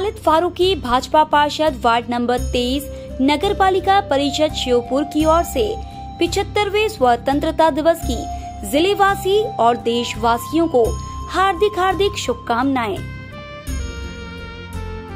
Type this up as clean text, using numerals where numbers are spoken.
खालिद फारूकी भाजपा पार्षद ward number 23 नगर पालिका परिषद श्योपुर की ओर से 75वें स्वतंत्रता दिवस की जिलेवासी और देशवासियों को हार्दिक शुभकामनाएं।